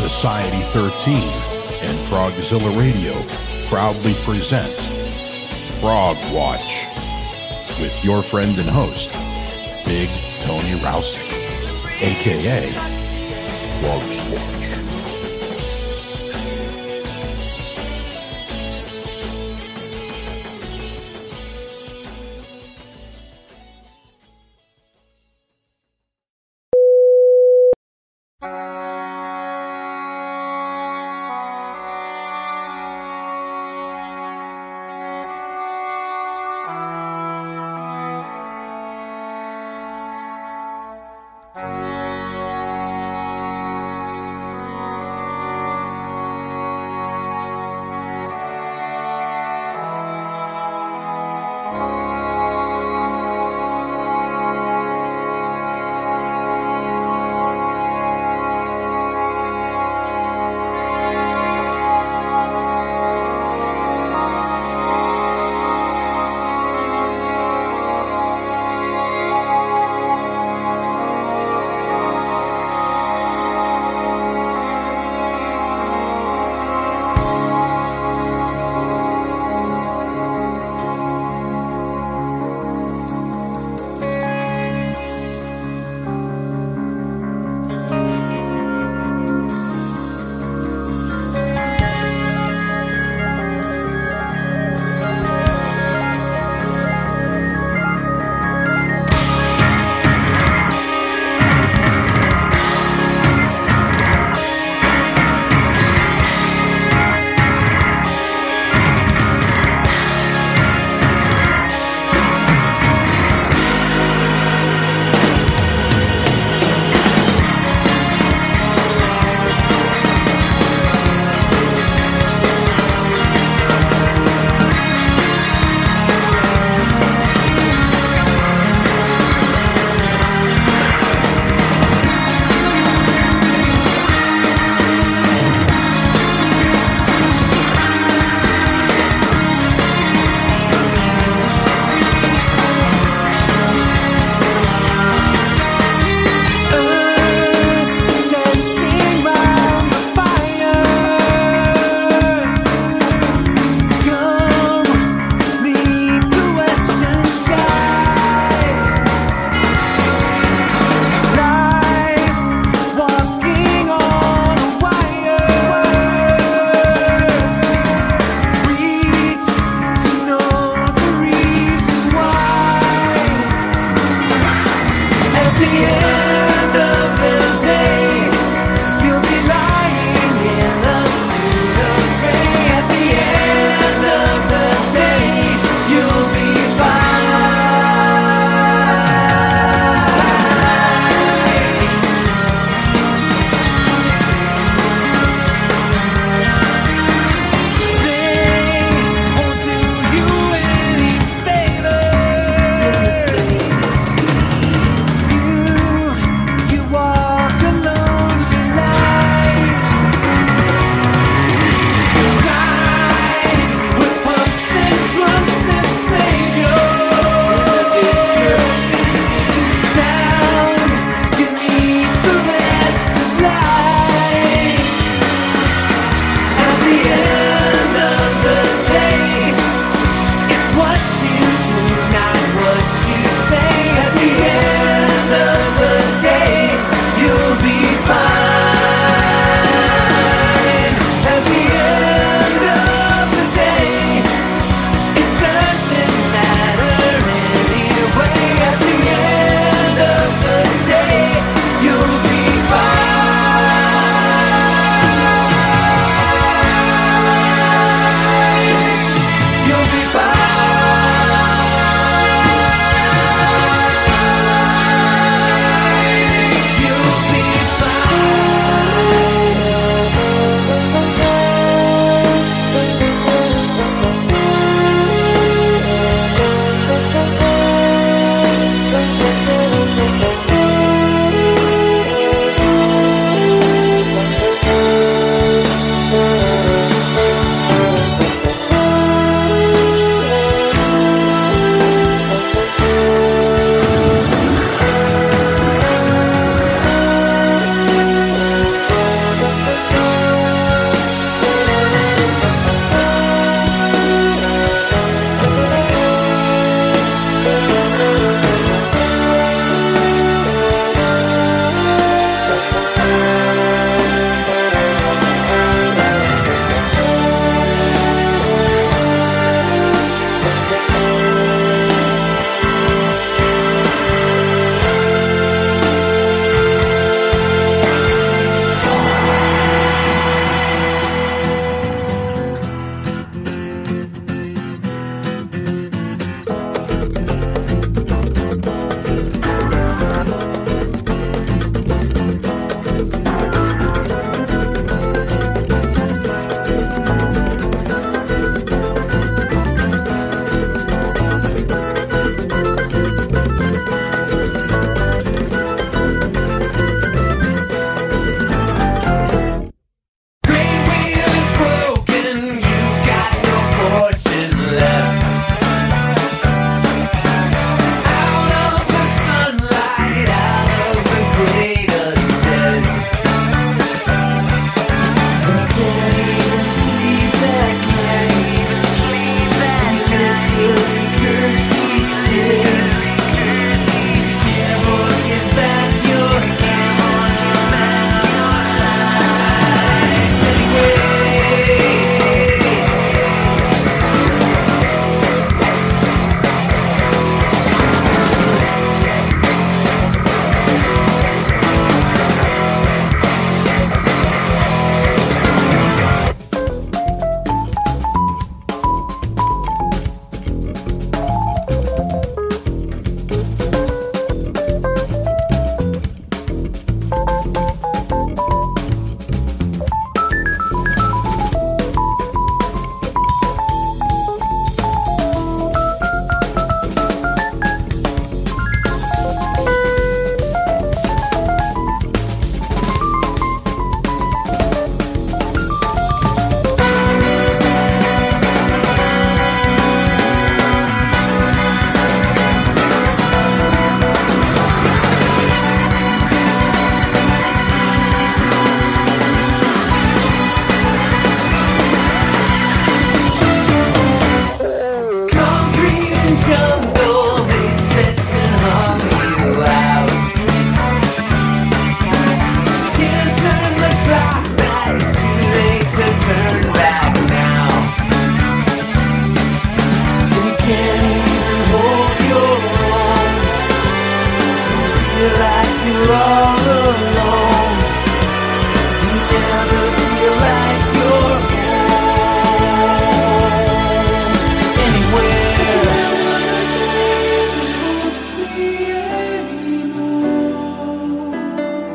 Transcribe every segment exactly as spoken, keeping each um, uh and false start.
Society thirteen and Progzilla Radio proudly present Prog-Watch with your friend and host, Big Tony Rousick, a k a. Prog-Watch.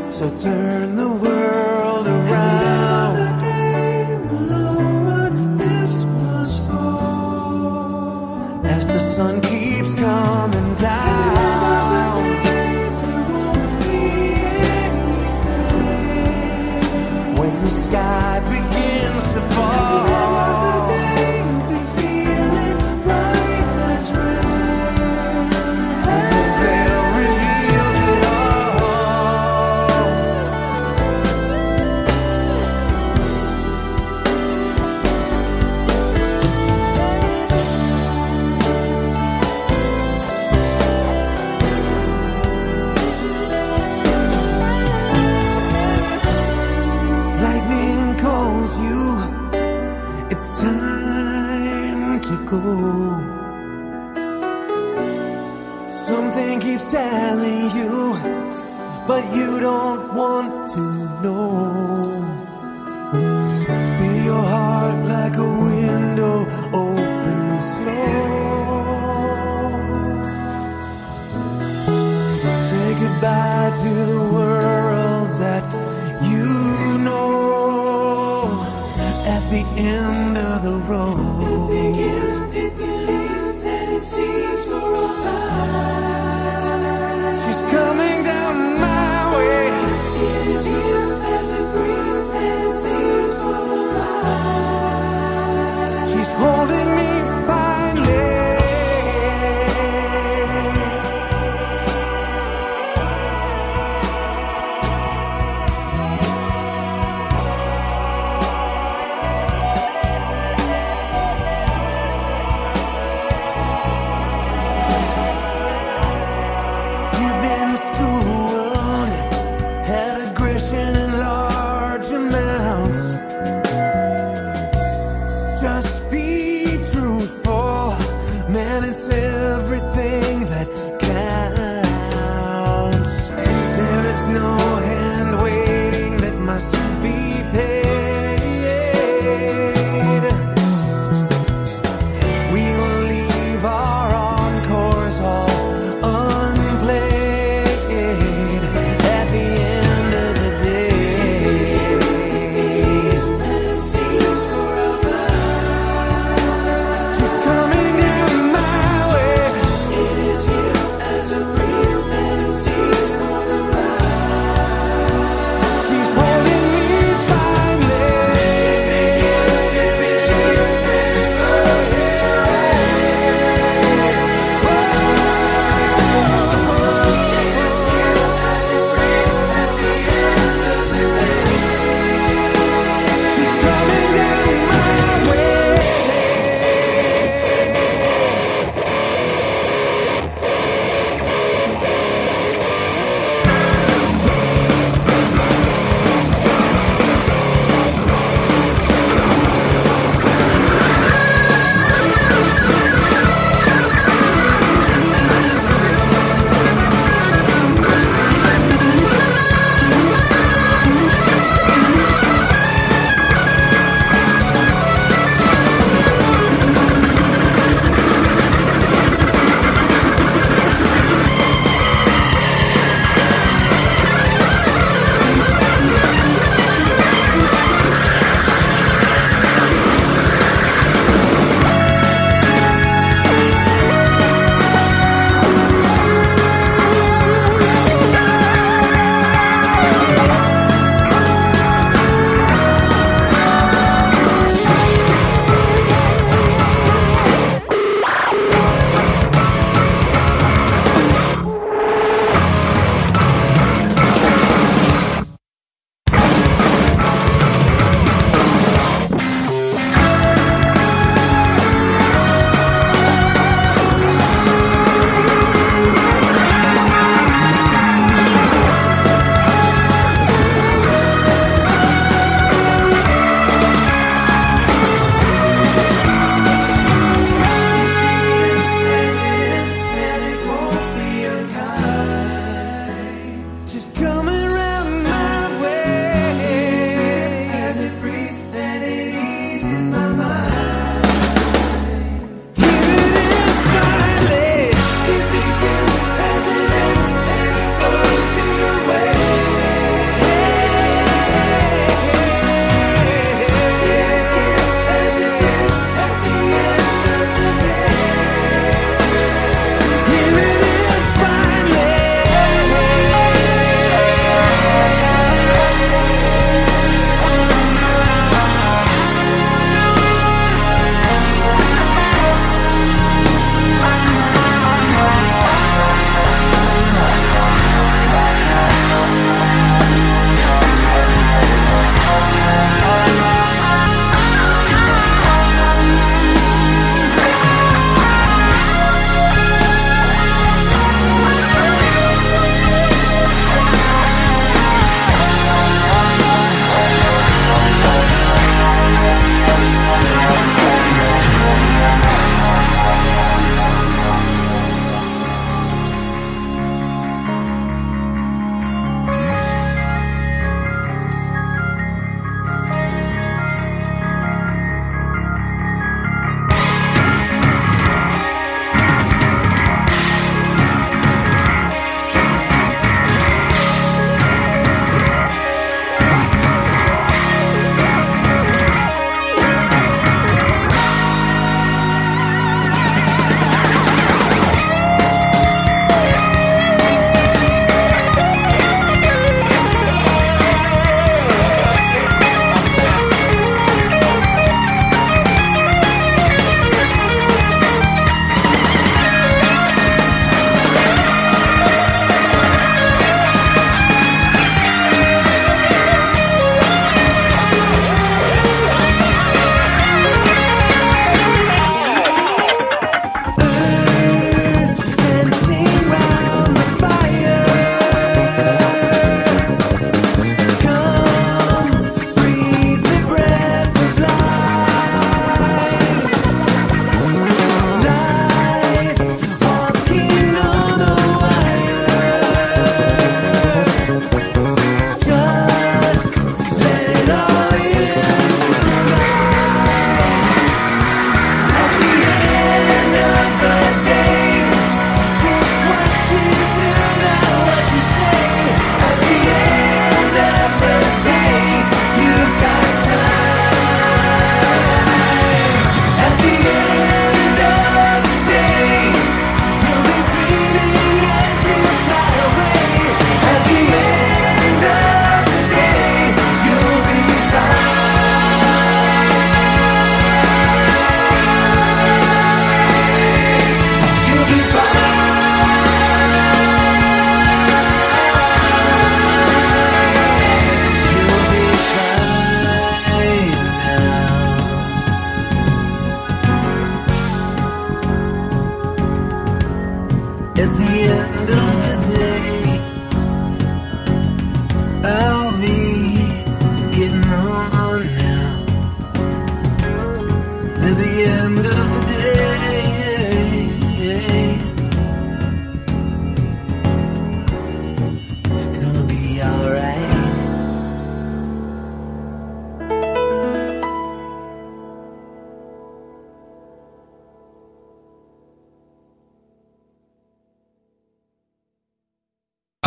So turn the world around. Another day will know what this was for. As the sun keeps coming down. Another day there won't be any pain. When the sky begins to fall. Another day you'll be feeling right as rain. When the veil reveals it all. Lightning calls you, it's time to go. Something keeps telling you, but you don't want to know. Feel your heart like a window open slow. Say goodbye to the world that you know. At the end of the road, it begins, it believes, and it sees for all time. She's coming down my way. It is here as it breathes, and it sees for the light. She's holding me finally. You've been schooled, had aggression in large amounts. Just be truthful, man, it's everything that counts. There is no hand waiting that must be paid. We will leave our encores all unplayed at the end of the day. She's coming down my way.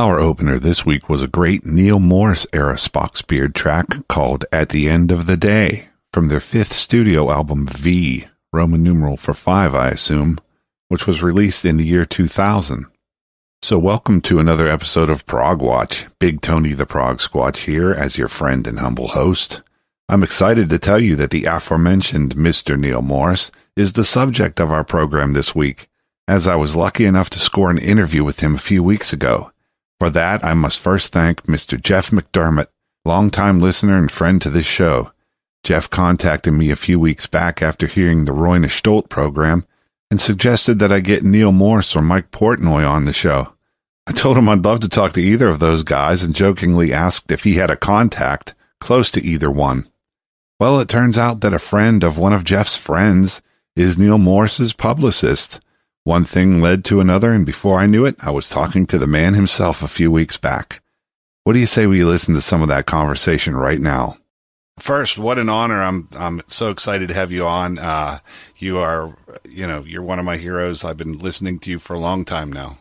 Our opener this week was a great Neal Morse era Spock's Beard track called At the End of the Day from their fifth studio album V, Roman numeral for five, I assume, which was released in the year two thousand. So welcome to another episode of Prog-Watch. Big Tony the Prog Squatch here as your friend and humble host. I'm excited to tell you that the aforementioned Mister Neal Morse is the subject of our program this week, as I was lucky enough to score an interview with him a few weeks ago. For that, I must first thank Mister Jeff McDermott, longtime listener and friend to this show. Jeff contacted me a few weeks back after hearing the Roy Stolt program and suggested that I get Neal Morse or Mike Portnoy on the show. I told him I'd love to talk to either of those guys and jokingly asked if he had a contact close to either one. Well, it turns out that a friend of one of Jeff's friends is Neal Morse's publicist. One thing led to another, and before I knew it, I was talking to the man himself a few weeks back. What do you say we listen to some of that conversation right now? First, what an honor. I'm I'm so excited to have you on. Uh, you are, you know, you're one of my heroes. I've been listening to you for a long time now.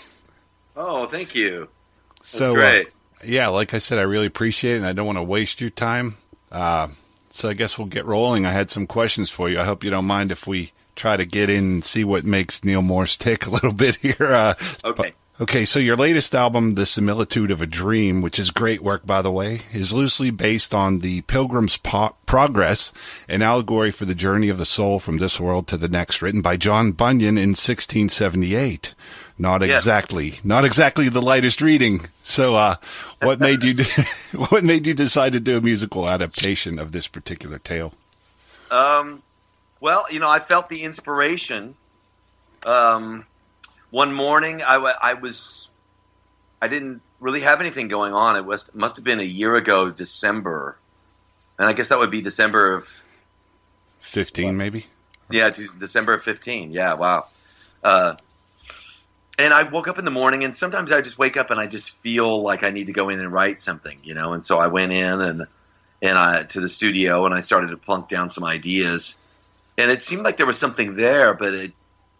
Oh, thank you. That's so, great. Uh, yeah, like I said, I really appreciate it, and I don't want to waste your time. Uh, so I guess we'll get rolling. I had some questions for you. I hope you don't mind if we try to get in and see what makes Neal Morse tick a little bit here. Uh, okay. Okay, so your latest album, The Similitude of a Dream, which is great work, by the way, is loosely based on the Pilgrim's po- Progress, an allegory for the journey of the soul from this world to the next, written by John Bunyan in sixteen seventy-eight. Not yes. exactly, not exactly the lightest reading. So, uh, what made you, what made you decide to do a musical adaptation of this particular tale? Um, well, you know, I felt the inspiration. Um, one morning, I, w- I was, I didn't really have anything going on. It was must have been a year ago, December, and I guess that would be December of fifteen, maybe. Yeah, December of fifteen. Yeah, wow. Uh, and I woke up in the morning, and sometimes I just wake up and I just feel like I need to go in and write something, you know. And so I went in and and I to the studio and I started to plunk down some ideas, and it seemed like there was something there, but it.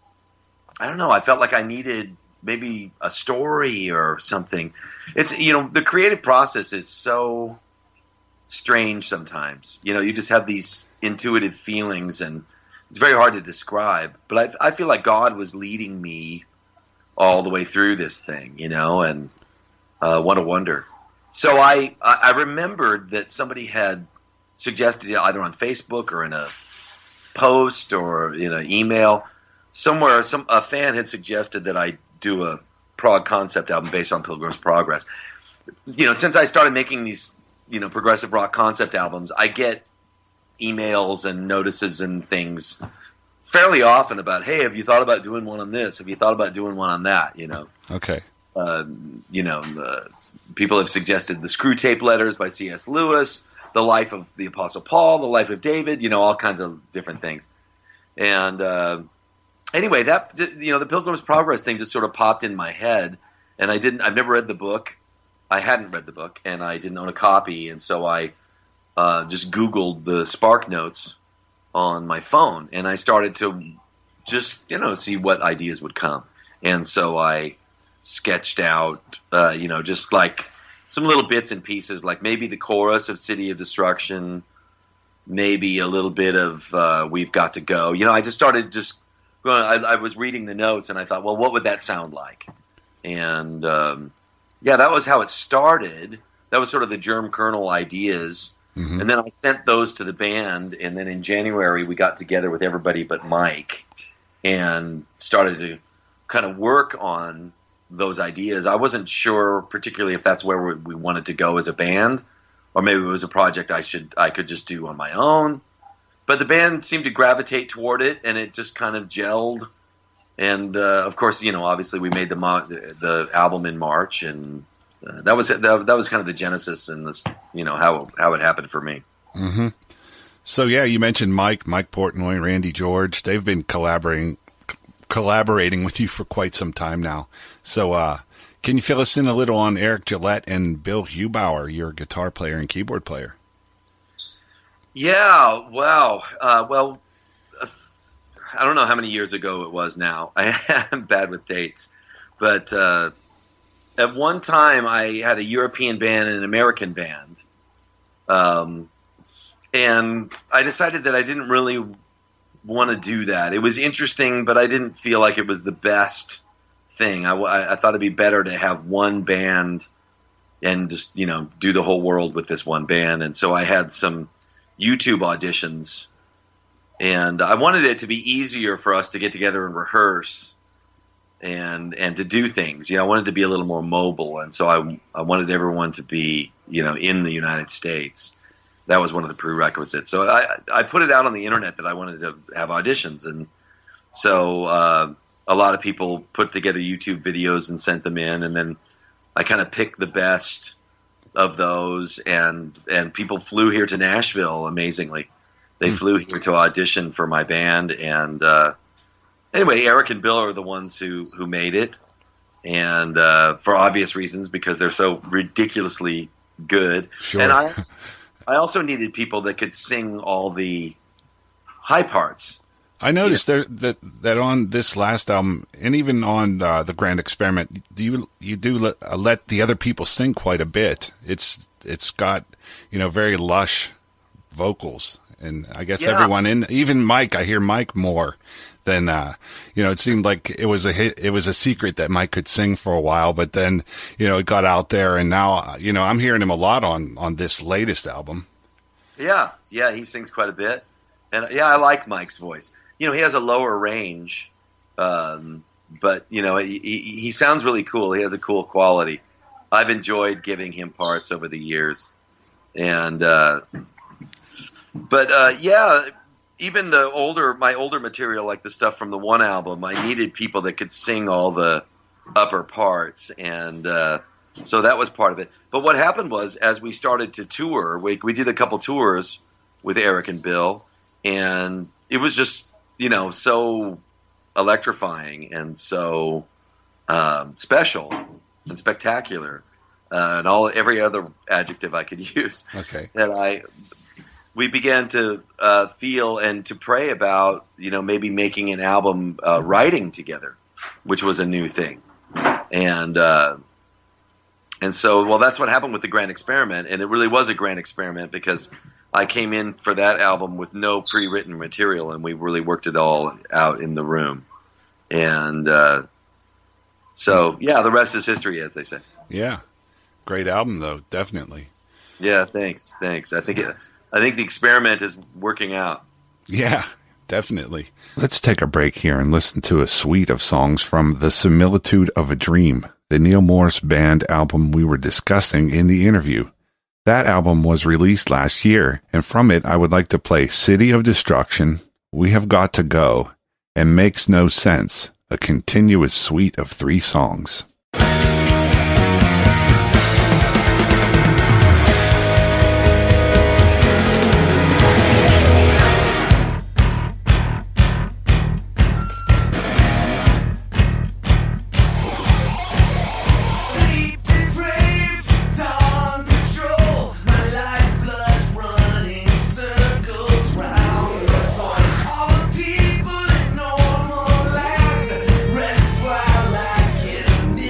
I don't know. I felt like I needed maybe a story or something. It's, you know, the creative process is so strange sometimes. You know, you just have these intuitive feelings, and it's very hard to describe. But I, I feel like God was leading me all the way through this thing, you know, and uh, what a wonder. So I, I remembered that somebody had suggested it either on Facebook or in a post or in an email. Somewhere, some a fan had suggested that I do a prog concept album based on Pilgrim's Progress. You know, since I started making these, you know, progressive rock concept albums, I get emails and notices and things fairly often about, hey, have you thought about doing one on this? Have you thought about doing one on that? You know. Okay. Uh, you know, uh, people have suggested the Screw Tape Letters by C S Lewis, the Life of the Apostle Paul, the Life of David. You know, all kinds of different things, and. Uh, Anyway, that, you know, the Pilgrim's Progress thing just sort of popped in my head, and I didn't. I've never read the book. I hadn't read the book, and I didn't own a copy, and so I uh, just Googled the Spark Notes on my phone, and I started to just, you know, see what ideas would come, and so I sketched out, uh, you know, just like some little bits and pieces, like maybe the chorus of City of Destruction, maybe a little bit of uh, We've Got to Go. You know, I just started just. Well, I, I was reading the notes, and I thought, well, what would that sound like? And, um, yeah, that was how it started. That was sort of the germ kernel ideas. Mm-hmm. And then I sent those to the band, and then in January we got together with everybody but Mike and started to kind of work on those ideas. I wasn't sure particularly if that's where we wanted to go as a band, or maybe it was a project I should I could just do on my own. But the band seemed to gravitate toward it, and it just kind of gelled. And uh, of course, you know, obviously we made the mo- the, the album in March, and uh, that was that, that was kind of the genesis and this, you know, how how it happened for me. Mm-hmm. So yeah, you mentioned Mike, Mike Portnoy, Randy George. They've been collaborating collaborating with you for quite some time now. So uh, can you fill us in a little on Eric Gillette and Bill Hubauer, your guitar player and keyboard player? Yeah, wow. Uh, well, uh, I don't know how many years ago it was now. I am bad with dates. But uh, at one time I had a European band and an American band. Um, and I decided that I didn't really want to do that. It was interesting, but I didn't feel like it was the best thing. I, I, I thought it'd be better to have one band and just, you know, do the whole world with this one band. And so I had some YouTube auditions, and I wanted it to be easier for us to get together and rehearse and and to do things. You know, I wanted to be a little more mobile, and so I I wanted everyone to be, you know, in the United States. That was one of the prerequisites. So I I put it out on the internet that I wanted to have auditions, and so uh, a lot of people put together YouTube videos and sent them in, and then I kind of picked the best of those, and and people flew here to Nashville. Amazingly, they mm. flew here to audition for my band, and uh, anyway, Eric and Bill are the ones who who made it, and uh, for obvious reasons, because they're so ridiculously good. Sure. And I I also needed people that could sing all the high parts. I noticed yeah. there, that that on this last album, and even on uh, the Grand Experiment, you you do let, uh, let the other people sing quite a bit. It's it's got, you know, very lush vocals, and I guess yeah. everyone in, even Mike, I hear Mike more than uh, you know. It seemed like it was a hit, it was a secret that Mike could sing for a while, but then, you know, it got out there, and now, you know, I'm hearing him a lot on on this latest album. Yeah, yeah, he sings quite a bit, and yeah, I like Mike's voice. You know, he has a lower range, um, but, you know, he, he sounds really cool. He has a cool quality. I've enjoyed giving him parts over the years. And, uh, but, uh, yeah, even the older, my older material, like the stuff from the one album, I needed people that could sing all the upper parts. And uh, so that was part of it. But what happened was, as we started to tour, we, we did a couple tours with Eric and Bill, and it was just, you know, so electrifying and so um, special and spectacular, uh, and all every other adjective I could use. Okay. That I we began to uh, feel and to pray about, you know, maybe making an album uh, writing together, which was a new thing, and uh, and so well, that's what happened with the Grand Experiment, and it really was a grand experiment because I came in for that album with no pre-written material, and we really worked it all out in the room. And uh, so, yeah, the rest is history, as they say. Yeah, great album, though, definitely. Yeah, thanks, thanks. I think it, I think the experiment is working out. Yeah, definitely. Let's take a break here and listen to a suite of songs from The Similitude of a Dream, the Neal Morse Band album we were discussing in the interview. That album was released last year, and from it I would like to play City of Destruction, We Have Got to Go, and Makes No Sense, a continuous suite of three songs. People in normal land rest while I get a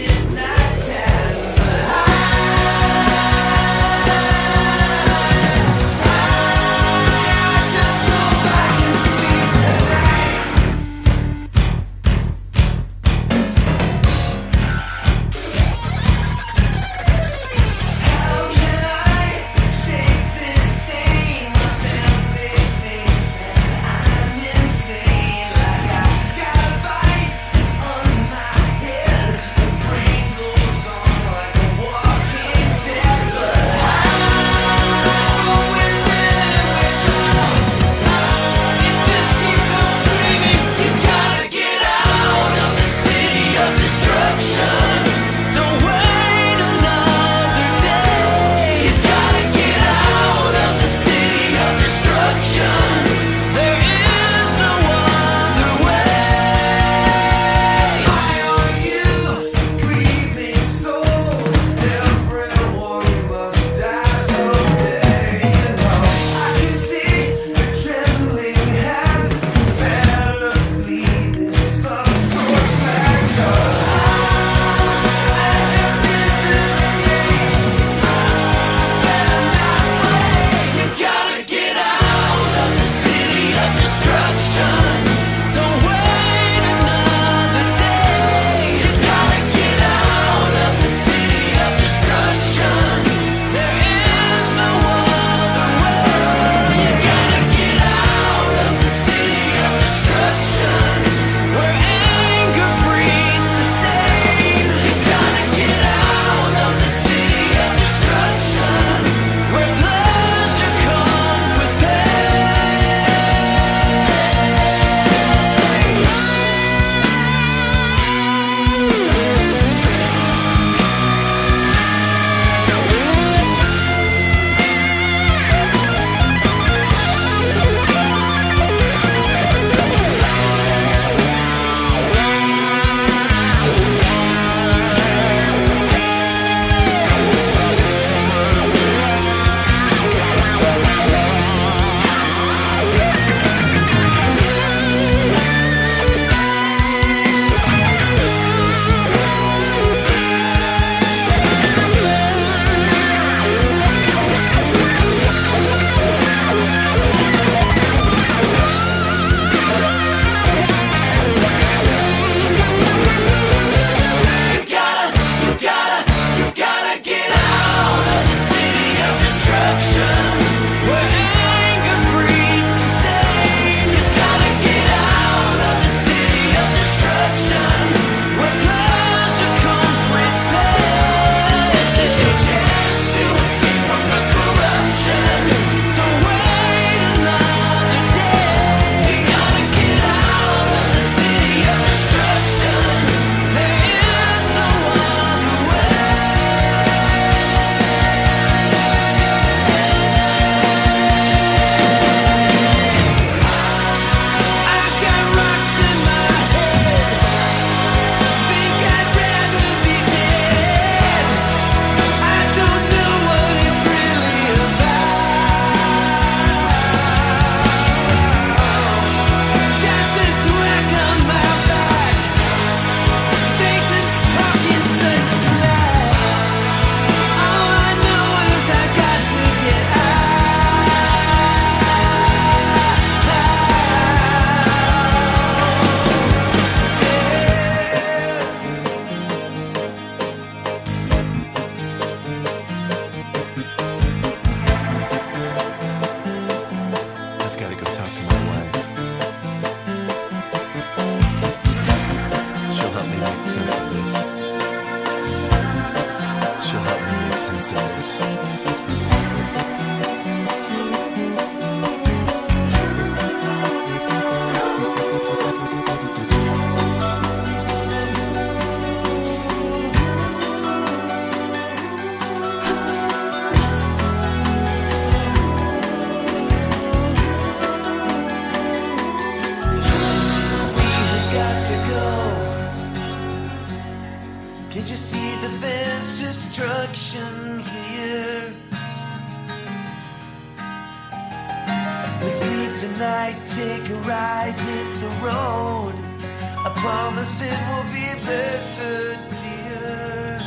Let's leave tonight, take a ride, hit the road. I promise it will be better, dear.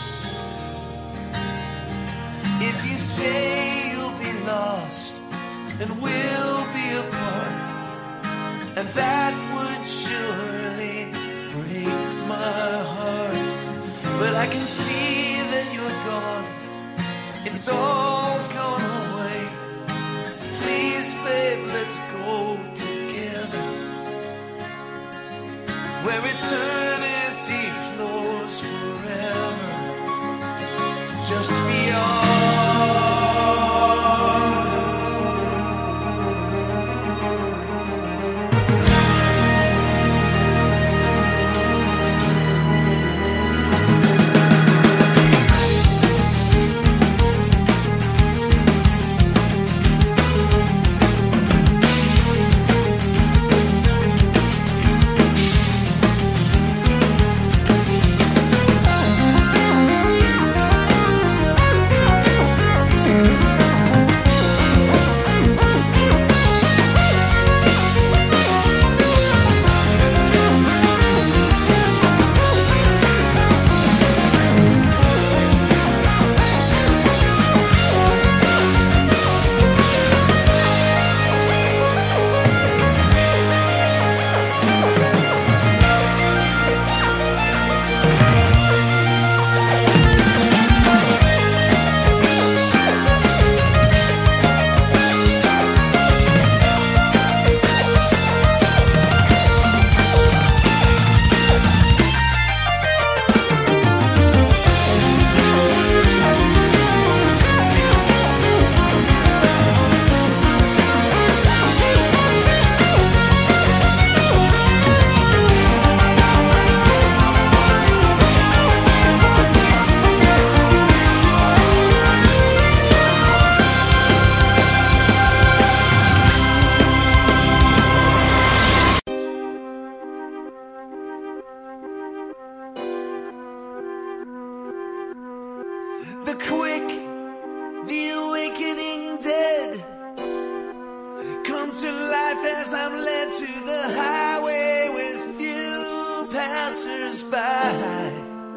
If you stay, you'll be lost, and we'll be apart, and that would surely break my heart. But I can see that you're gone, it's all gone away. Please, babe, let's go together, where eternity flows forever, just beyond. The quick, the awakening dead come to life as I'm led to the highway with few passers-by.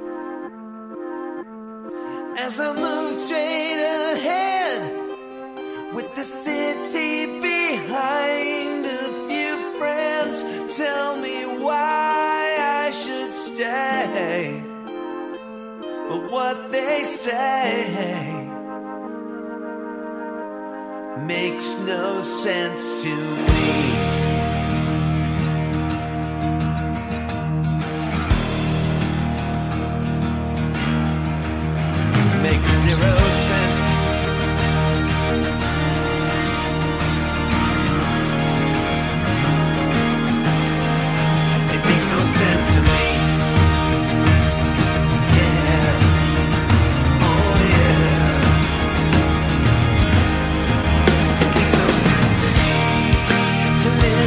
As I move straight ahead with the city behind, a few friends tell me why I should stay. But what they say makes no sense to me. Makes zero sense. It makes no sense to me. To live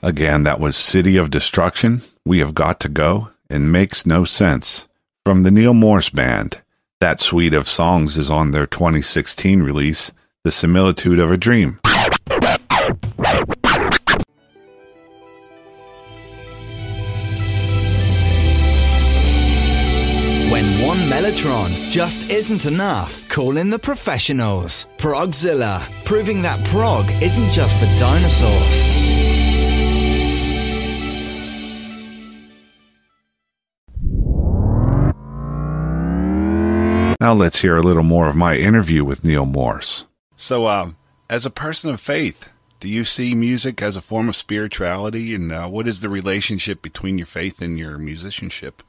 Again, that was City of Destruction, We Have Got to Go, and Makes No Sense, from the Neal Morse Band. That suite of songs is on their twenty sixteen release, The Similitude of a Dream. When one mellotron just isn't enough, call in the professionals. Progzilla, proving that prog isn't just for dinosaurs. Now let's hear a little more of my interview with Neal Morse. So, uh, as a person of faith, do you see music as a form of spirituality? And uh, what is the relationship between your faith and your musicianship?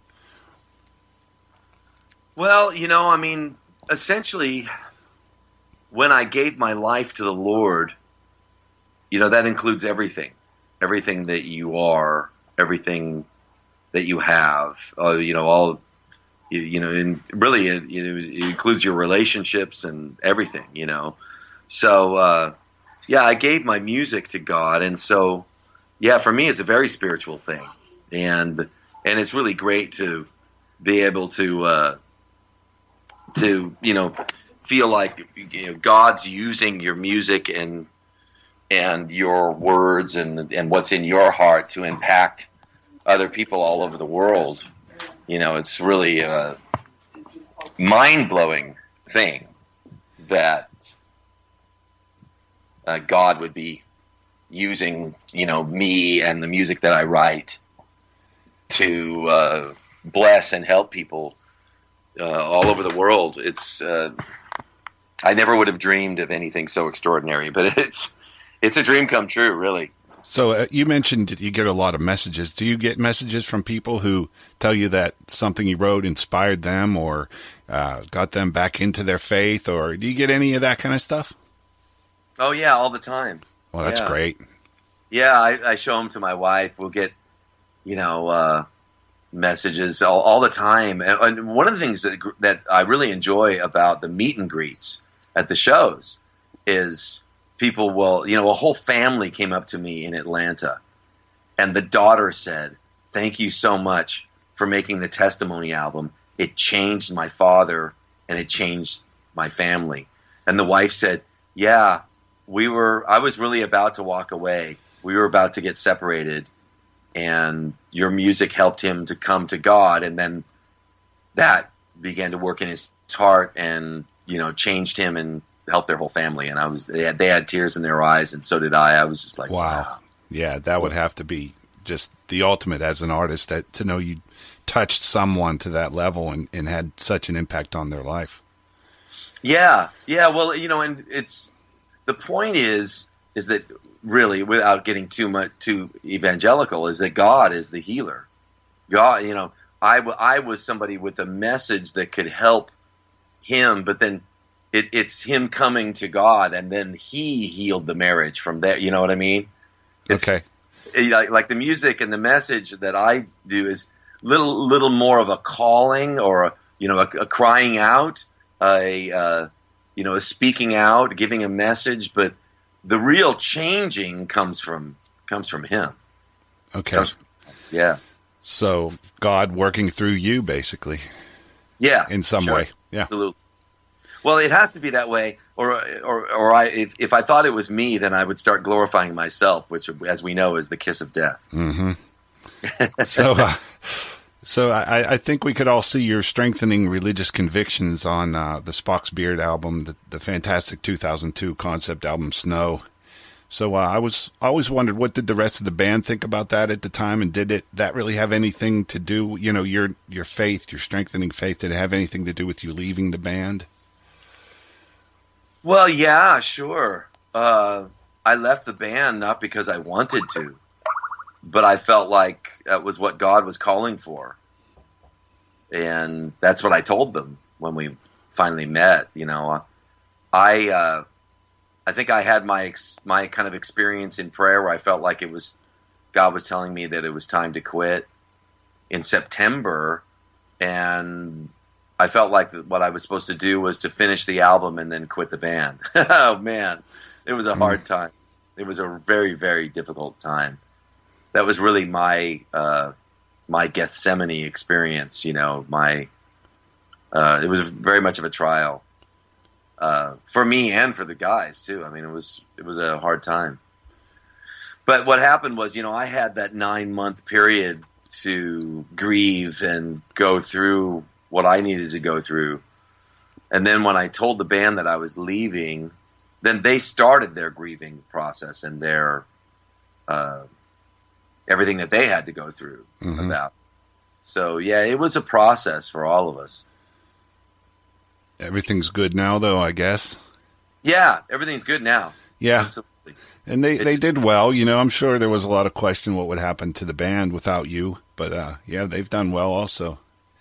Well, you know, I mean, essentially, when I gave my life to the Lord, you know, that includes everything. Everything that you are, everything that you have, uh, you know, all... You, you know, and really, it, you know, it includes your relationships and everything, you know. So, uh, yeah, I gave my music to God, and so, yeah, for me, it's a very spiritual thing, and and it's really great to be able to uh, to you know feel like you know, God's using your music and and your words and and what's in your heart to impact other people all over the world. You know, it's really a mind-blowing thing that uh, God would be using, you know, me and the music that I write to uh, bless and help people uh, all over the world. It's uh, I never would have dreamed of anything so extraordinary, but it's it's a dream come true, really. So uh, you mentioned that you get a lot of messages. Do you get messages from people who tell you that something you wrote inspired them or uh, got them back into their faith, or do you get any of that kind of stuff? Oh, yeah, all the time. Well, that's yeah. great. Yeah, I, I show them to my wife. We'll get, you know, uh, messages all, all the time. And, and one of the things that, that I really enjoy about the meet and greets at the shows is people will, you know, a whole family came up to me in Atlanta, and the daughter said, "Thank you so much for making the testimony album. It changed my father, and it changed my family." And the wife said, "Yeah, we were, I was really about to walk away. We were about to get separated, and your music helped him to come to God, and then that began to work in his heart and, you know, changed him and helped their whole family." And I was, they had, they had tears in their eyes, and so did I. I was just like, wow. wow. Yeah, that would have to be just the ultimate as an artist, that to know you touched someone to that level and, and had such an impact on their life. Yeah. Yeah. Well, you know, and it's, the point is, is that really, without getting too much, too evangelical, is that God is the healer. God, you know, I, w- I was somebody with a message that could help him, but then It, it's him coming to God, and then he healed the marriage from there. You know what I mean? It's, okay. It, like, like the music and the message that I do is little, little more of a calling, or a, you know, a, a crying out, a uh, you know, a speaking out, giving a message. But the real changing comes from comes from him. Okay. Comes, yeah. So God working through you, basically. Yeah. In some sure. way. Yeah. Absolutely. Well, it has to be that way, or or or I. If, if I thought it was me, then I would start glorifying myself, which, as we know, is the kiss of death. Mm-hmm. so, uh, so I, I think we could all see your strengthening religious convictions on uh, the Spock's Beard album, the, the fantastic two thousand two concept album Snow. So uh, I was I always wondered, what did the rest of the band think about that at the time, and did it that really have anything to do? You know, your your faith, your strengthening faith, did it have anything to do with you leaving the band? Well, yeah, sure. Uh, I left the band not because I wanted to, but I felt like that was what God was calling for. And that's what I told them when we finally met. You know, I uh, I think I had my ex- my kind of experience in prayer where I felt like it was God was telling me that it was time to quit in September, and I felt like what I was supposed to do was to finish the album and then quit the band. Oh, man. It was a hard time. It was a very, very difficult time. that was really my uh, my Gethsemane experience. You know, my uh, it was very much of a trial uh, for me and for the guys too. I mean, it was it was a hard time. But what happened was, you know, I had that nine month period to grieve and go through what I needed to go through. And then when I told the band that I was leaving, then they started their grieving process and their uh, everything that they had to go through mm-hmm. about. So, yeah, it was a process for all of us. Everything's good now, though, I guess. Yeah, everything's good now. Yeah. Absolutely. And they, It's, they did well. You know, I'm sure there was a lot of question what would happen to the band without you. But, uh, yeah, they've done well also.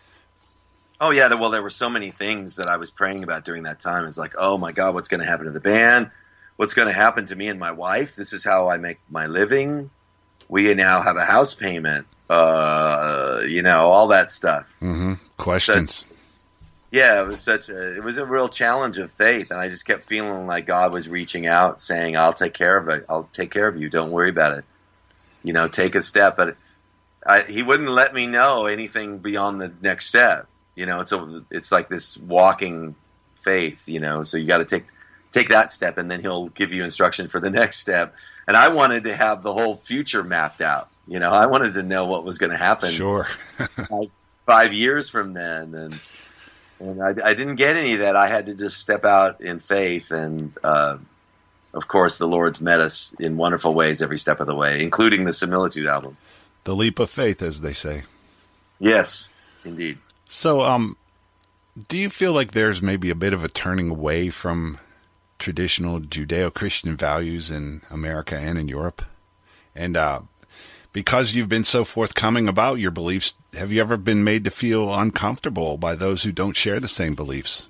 Oh, yeah. Well, there were so many things that I was praying about during that time. It's like, oh, my God, what's going to happen to the band? What's going to happen to me and my wife? This is how I make my living. We now have a house payment, uh, you know, all that stuff. Mm-hmm. Questions. So, yeah, it was such a, it was a real challenge of faith. And I just kept feeling like God was reaching out saying, I'll take care of it. I'll take care of you. Don't worry about it. You know, take a step. But I, he wouldn't let me know anything beyond the next step. You know, it's a, it's like this walking faith, you know, so you got to take, take that step and then he'll give you instruction for the next step. And I wanted to have the whole future mapped out. You know, I wanted to know what was going to happen. Sure. five, five years from then. And, and I, I didn't get any of that. I had to just step out in faith. And, uh, of course, the Lord's met us in wonderful ways every step of the way, including the Similitude album. The leap of faith, as they say. Yes, indeed. So, um, do you feel like there's maybe a bit of a turning away from traditional Judeo-Christian values in America and in Europe? And uh, because you've been so forthcoming about your beliefs, have you ever been made to feel uncomfortable by those who don't share the same beliefs?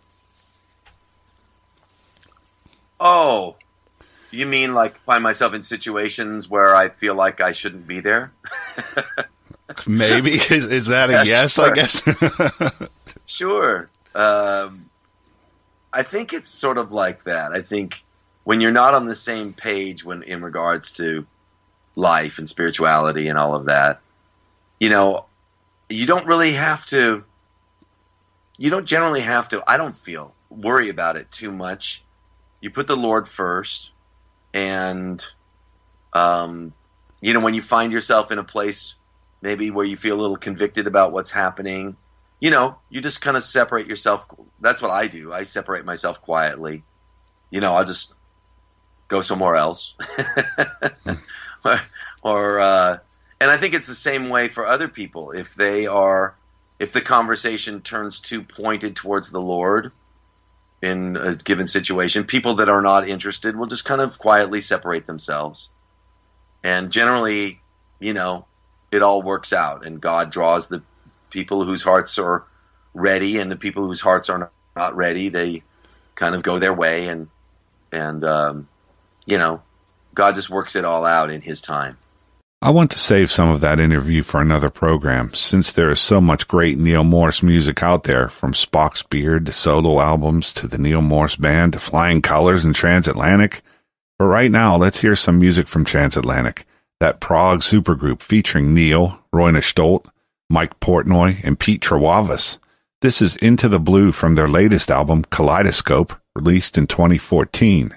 Oh, you mean like find myself in situations where I feel like I shouldn't be there? Maybe. Is is that a yeah, yes, sure. I guess? Sure. Um, I think it's sort of like that. I think when you're not on the same page when in regards to life and spirituality and all of that, you know, you don't really have to, you don't generally have to, I don't feel, worry about it too much. You put the Lord first, and, um, you know, when you find yourself in a place maybe where you feel a little convicted about what's happening, you know, you just kind of separate yourself. That's what I do. I separate myself quietly. You know, I'll just go somewhere else. or, or uh, and I think it's the same way for other people. If they are, if the conversation turns too pointed towards the Lord in a given situation, people that are not interested will just kind of quietly separate themselves. And generally, you know, it all works out, and God draws the people whose hearts are ready, and the people whose hearts are not ready, they kind of go their way, and and um, you know, God just works it all out in His time. I want to save some of that interview for another program, since there is so much great Neal Morse music out there, from Spock's Beard to solo albums to the Neal Morse Band to Flying Colors and Transatlantic. But right now, let's hear some music from Transatlantic, that prog supergroup featuring Neil, Royna Stolt, Mike Portnoy, and Pete Trewavas. This is Into the Blue from their latest album, Kaleidoscope, released in twenty fourteen.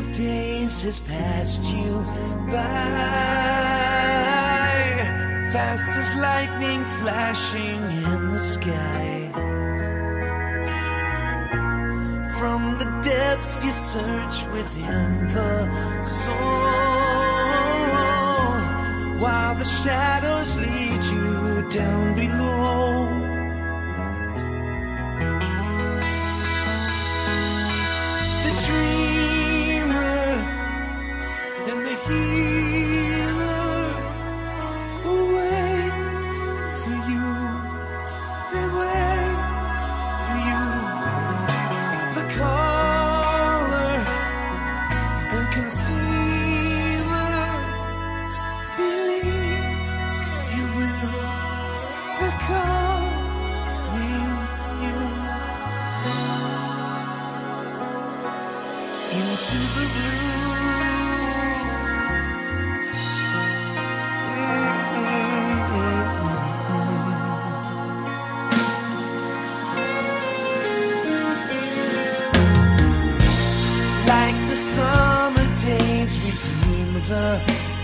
of days has passed you by, fast as lightning flashing in the sky. From the depths you search within the soul, while the shadows lead you down below. The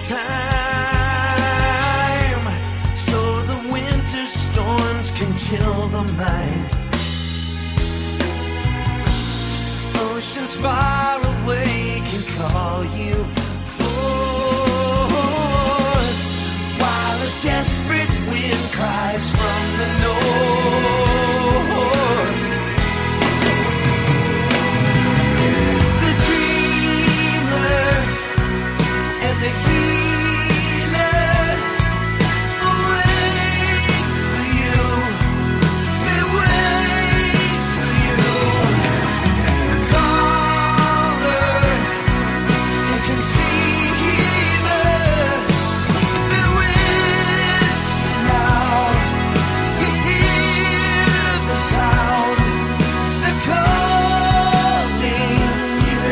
time, so the winter storms can chill the mind. Oceans far away can call you forth, while a desperate wind cries from the north. The healer, await for you, they wait for you. The caller, you can see her, they're with you now. You hear the sound, they're calling you.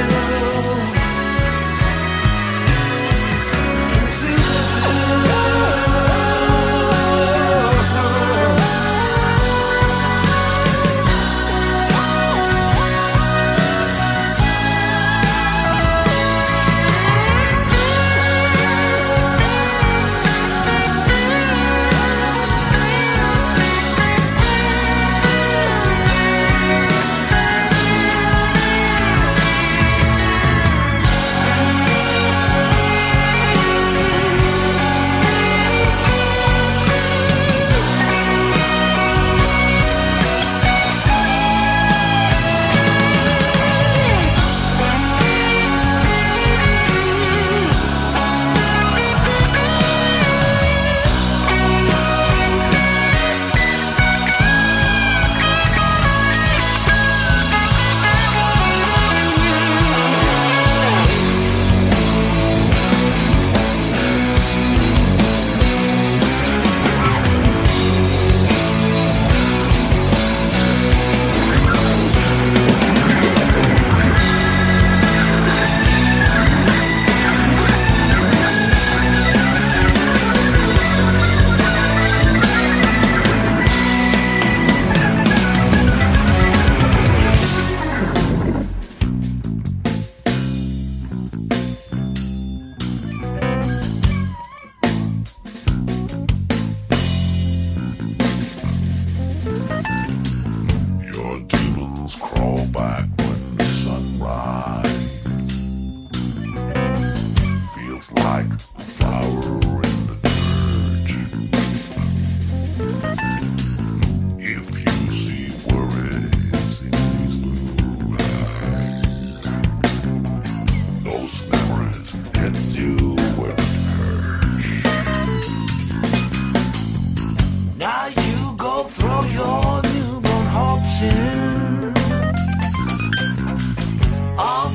All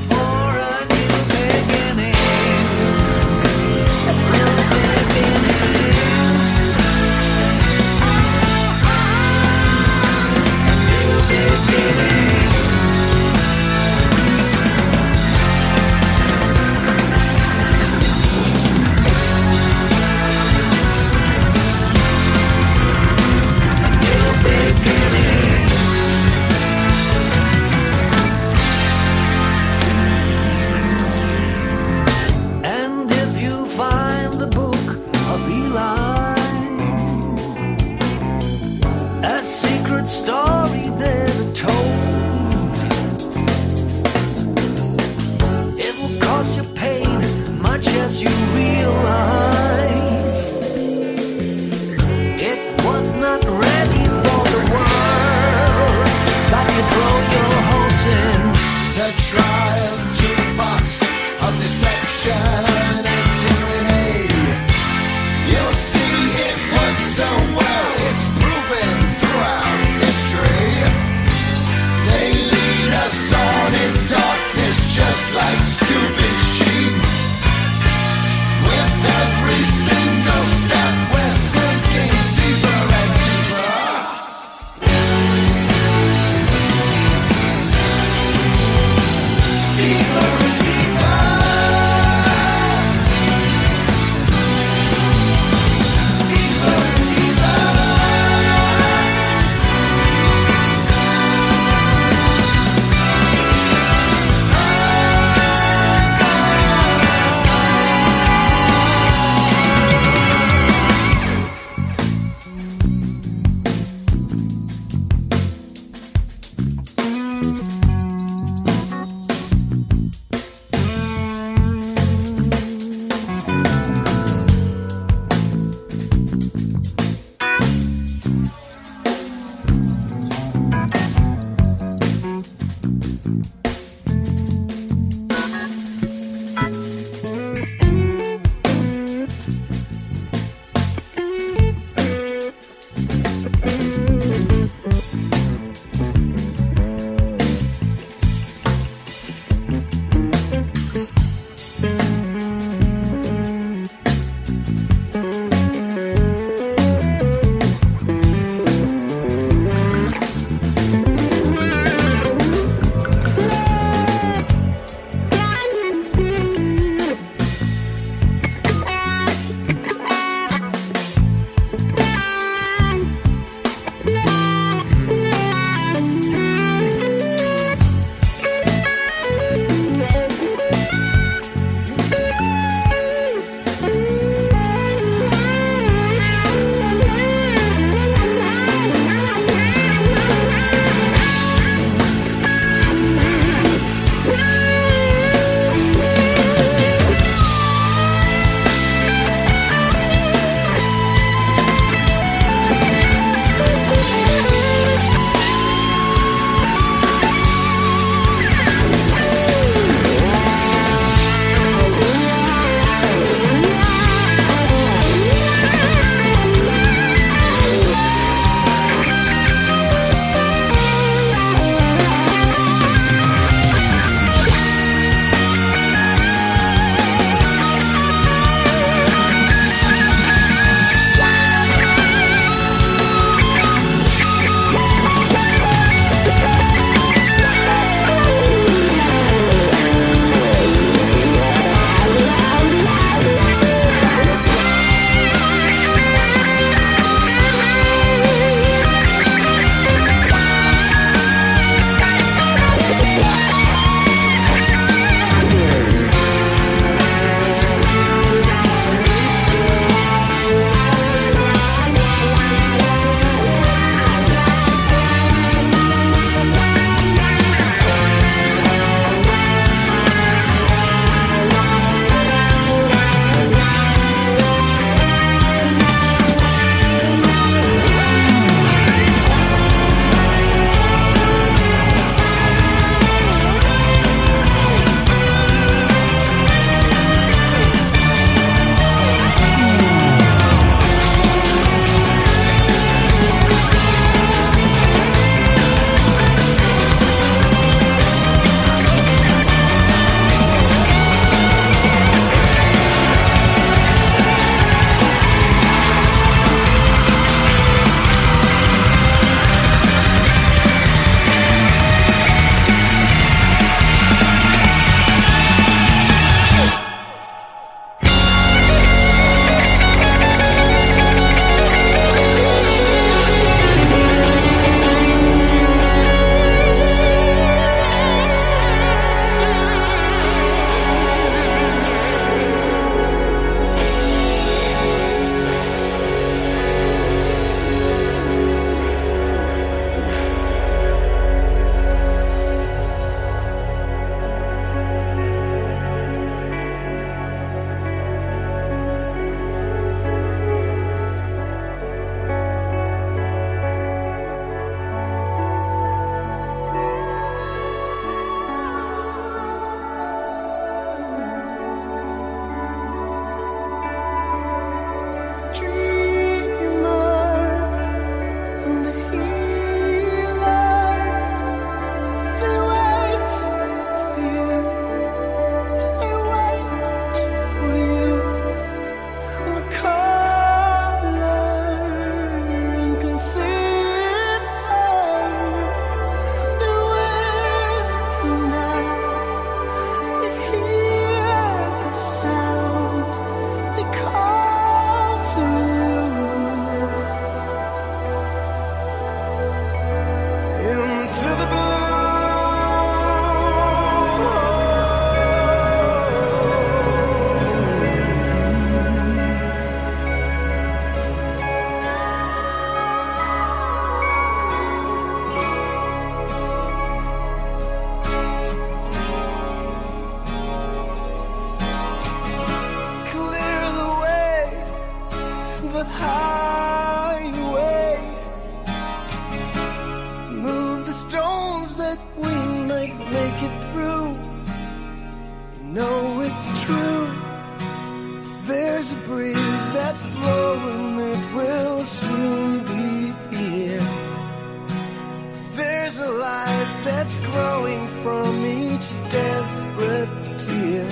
that we might make it through. No, it's true. There's a breeze that's blowing, it will soon be here. There's a life that's growing from each desperate tear.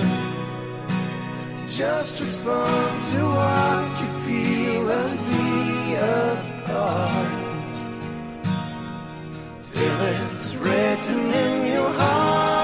Just respond to what you feel and be a part, till it's written in your heart.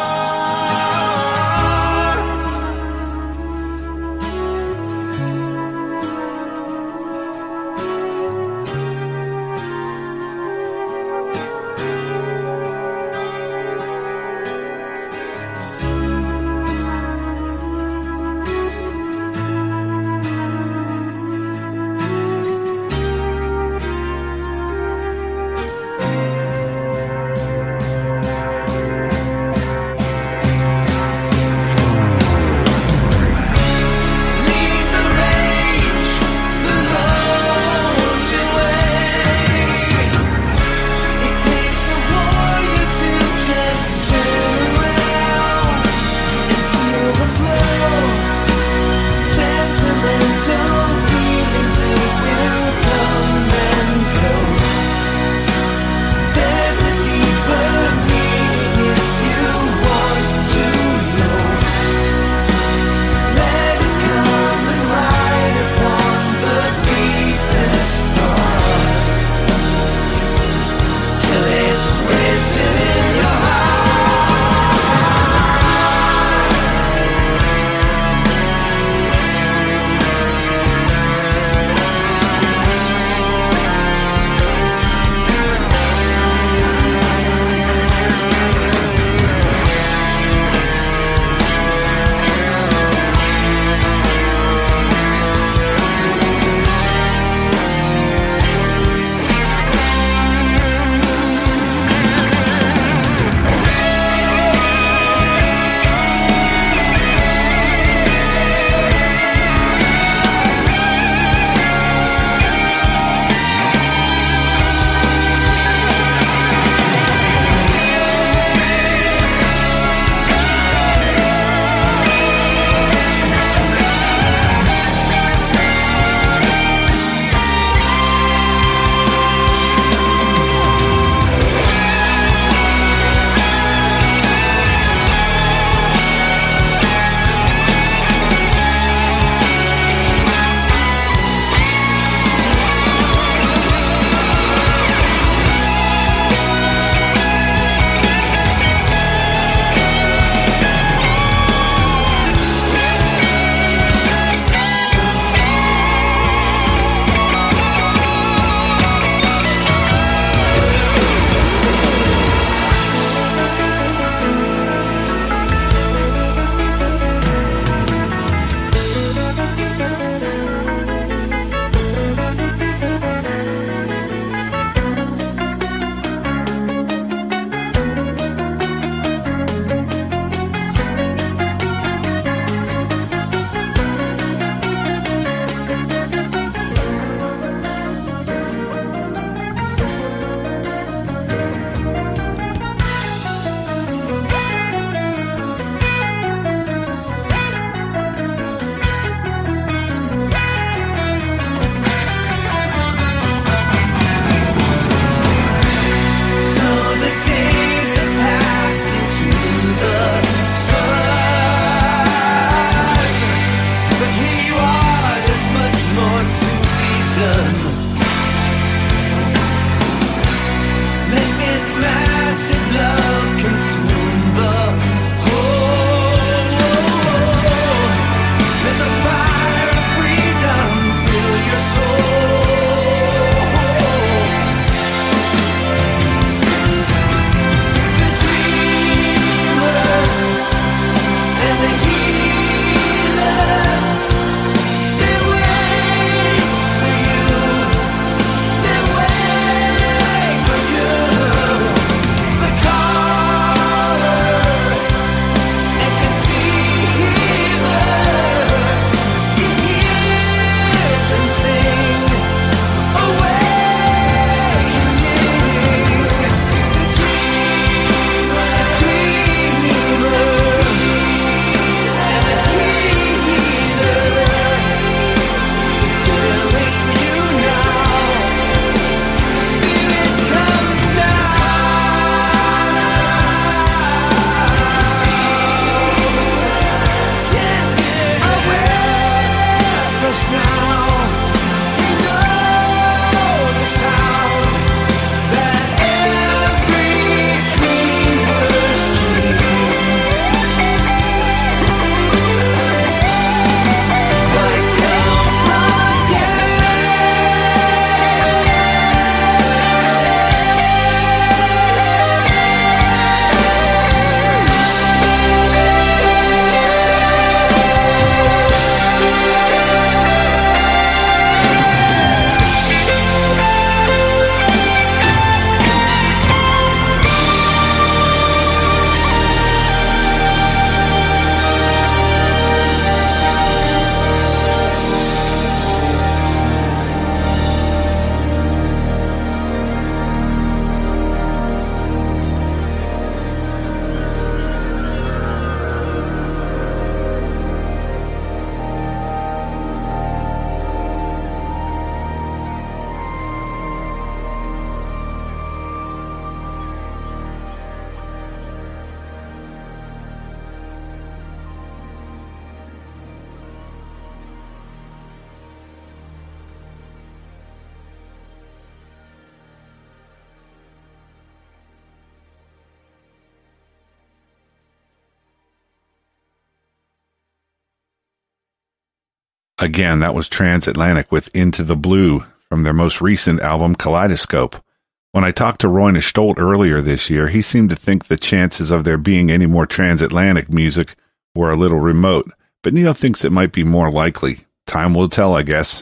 Again, that was Transatlantic with Into the Blue from their most recent album, Kaleidoscope. When I talked to Roine Stolt earlier this year, he seemed to think the chances of there being any more Transatlantic music were a little remote, but Neal thinks it might be more likely. Time will tell, I guess.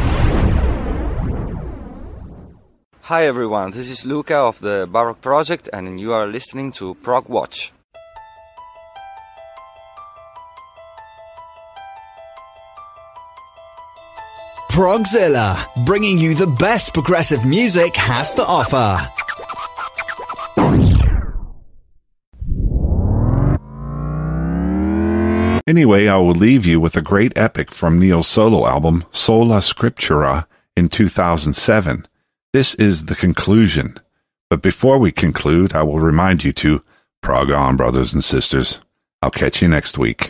Hi everyone, this is Luca of the Baroque Project, and you are listening to Prog-Watch. Progzilla, bringing you the best progressive music has to offer. Anyway, I will leave you with a great epic from Neal's solo album, Sola Scriptura, in two thousand seven. This is the conclusion. But before we conclude, I will remind you to prog on, brothers and sisters. I'll catch you next week.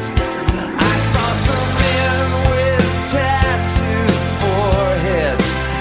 Tattooed foreheads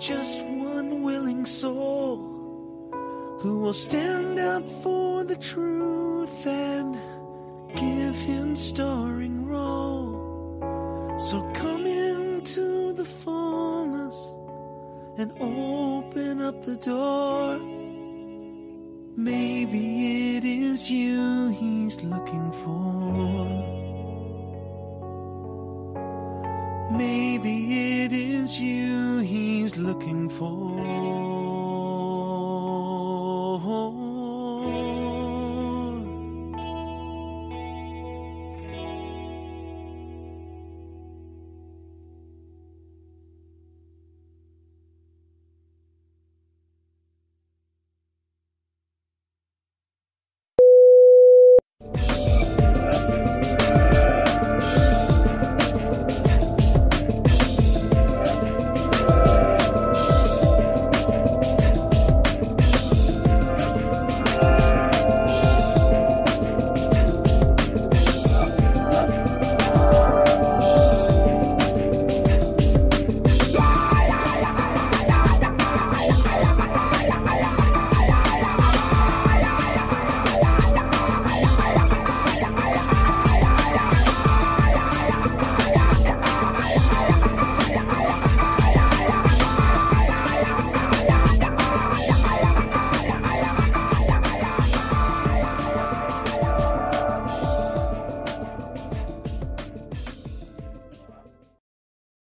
just one willing soul who will stand up for the truth and give him starring role. So come into the fullness and open up the door. Maybe it is you he's looking for. Maybe it is you he's looking for.